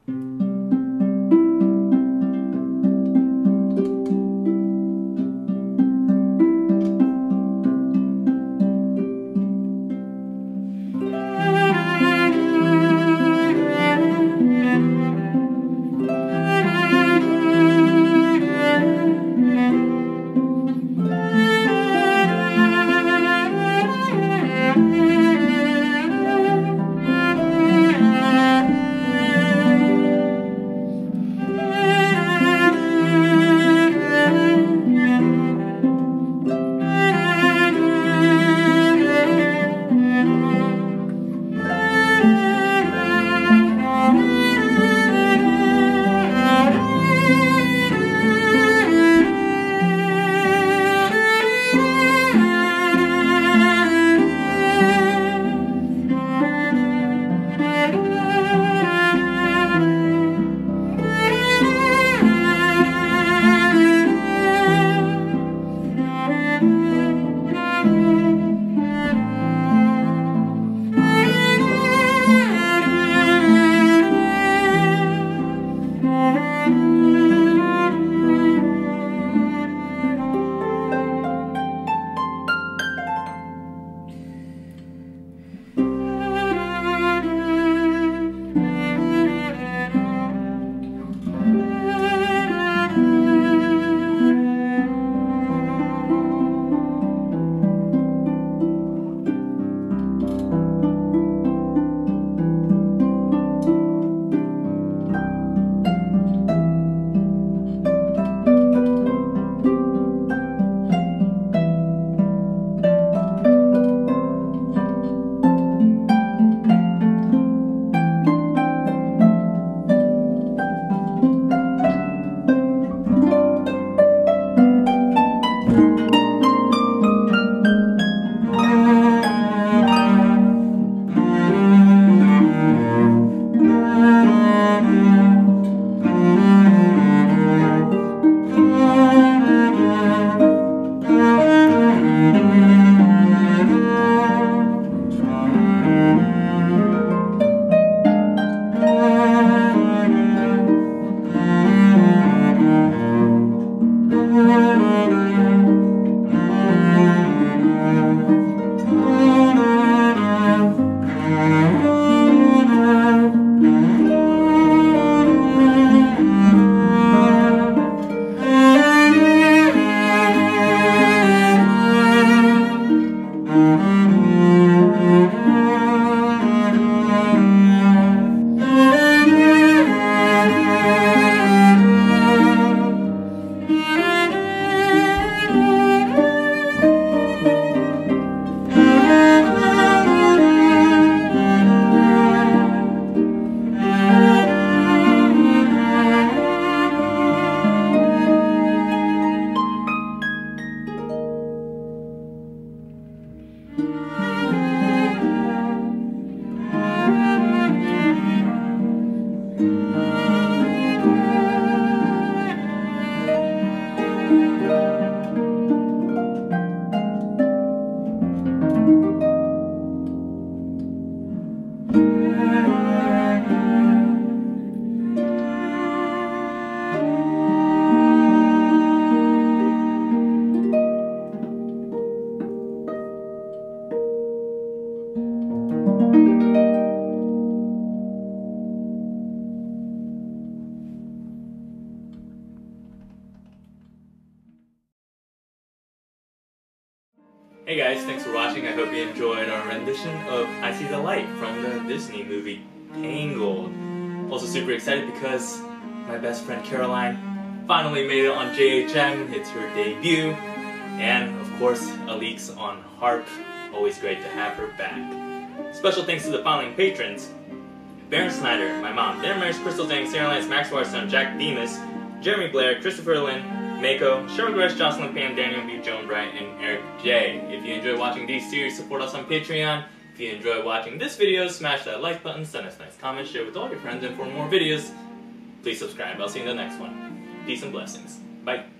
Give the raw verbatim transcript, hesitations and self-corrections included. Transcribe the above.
Hey guys, thanks for watching. I hope you enjoyed our rendition of I See the Light from the Disney movie Tangled. Also super excited because my best friend Caroline finally made it on J H M. It's her debut. And of course, Alix on harp. Always great to have her back. Special thanks to the following patrons: Barron Snyder, my mom, Dayna Myers, Zhang, Lantz, Max Wirestone, Jack Demas, Jeremy Blair, Kristopher Lin, Meiko, Cheryl Grace, Jocelin Pan, Daniel B, Joan Bright, and Eric J. If you enjoy watching these series, support us on Patreon. If you enjoy watching this video, smash that like button, send us nice comments, share with all your friends, and for more videos, please subscribe. I'll see you in the next one. Peace and blessings. Bye.